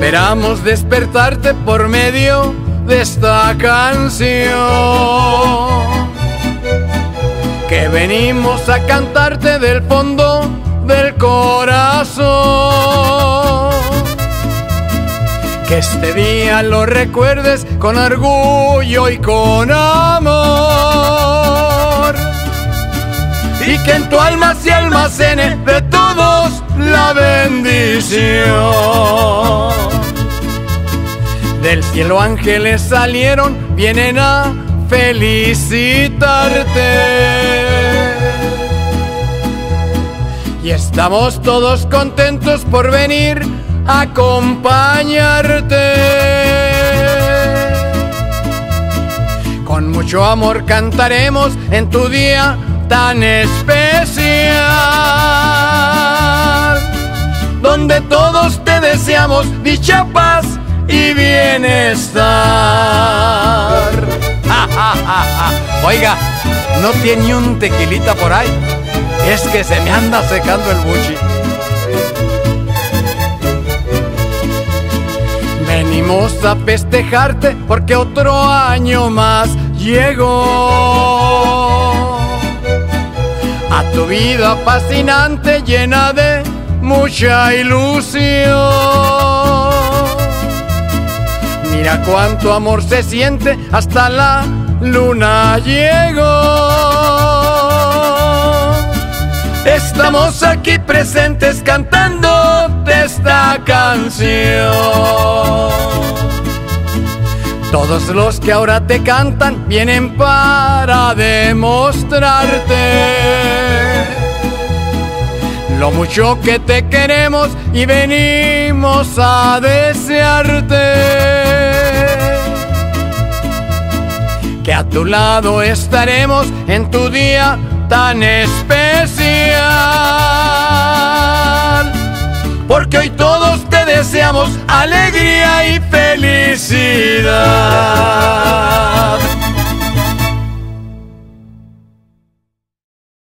Esperamos despertarte por medio de esta canción que venimos a cantarte del fondo del corazón. Que este día lo recuerdes con orgullo y con amor, y que en tu alma se almacene de todos la bendición. Del cielo ángeles salieron, vienen a felicitarte, y estamos todos contentos por venir a acompañarte. Con mucho amor cantaremos en tu día tan especial, donde todos te deseamos dicha, paz y bienestar. Oiga, ¿no tiene un tequilita por ahí? Es que se me anda secando el buchi. Venimos a festejarte porque otro año más llegó a tu vida fascinante, llena de mucha ilusión. Mira cuánto amor se siente, hasta la luna llegó. Estamos aquí presentes cantándote esta canción. Todos los que ahora te cantan vienen para demostrarte lo mucho que te queremos y venimos a desearte que a tu lado estaremos en tu día tan especial, porque hoy todos te deseamos alegría y felicidad.